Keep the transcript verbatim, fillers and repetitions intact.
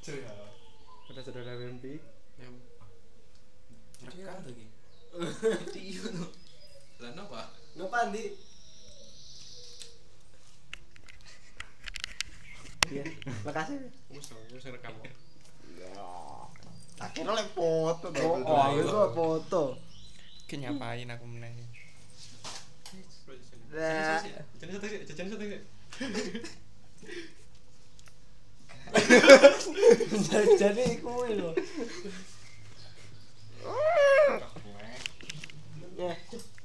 ya. Pada saudara mimpi. Yang rekam lagi. Iya tuh. Lah napa? Ngapa Andi? Iya, makasih. Wis wis rekam. Akhirnya lek foto Oh, dong. oh, itu foto. Ki nyapain aku meneh. Nah. Jajan satu sih, jajan satu sih. Jadi kuwi lho. Ya.